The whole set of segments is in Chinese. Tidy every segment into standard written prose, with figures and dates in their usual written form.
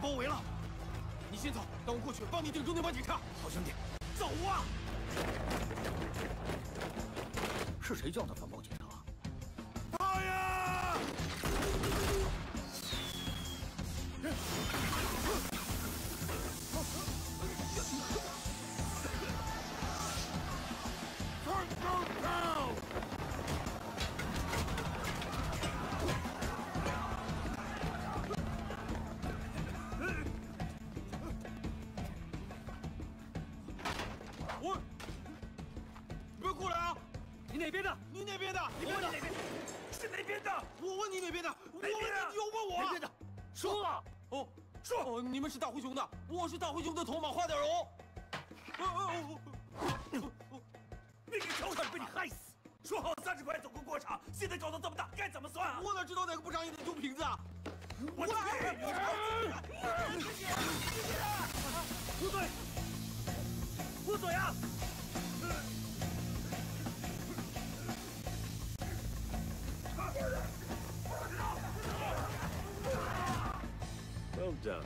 包围了。你先走，等我过去帮你顶住那帮警察。 好兄弟， 走啊！ 是谁叫他反包警察？ 大爷！ Turn down! 我，别过来啊！ 你哪边的？ 你哪边的？ 你问你哪边？是哪边的？ 我问你哪边的？我问你， 你又问我哪边的？说啊！ 哦， 说哦，你们是大灰熊的，我是大灰熊的头马花点荣。 那个条款被你害死。说好30块走个过场，现在搞到这么大，该怎么算啊？ 我哪知道哪个不长眼的丢瓶子啊！ 我去！不对，捂嘴啊！ Well done.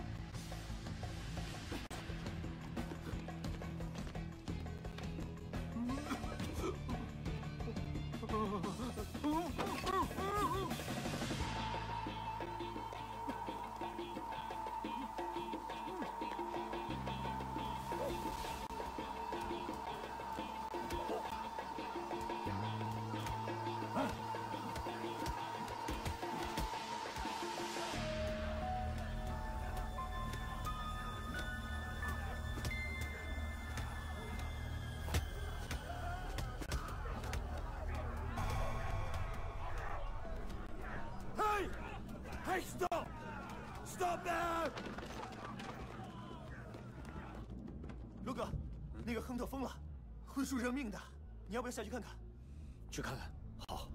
Hey, stop! Stop there! 罗哥，那个亨特疯了，会出人命的，你要不要下去看看？ 去看看。好。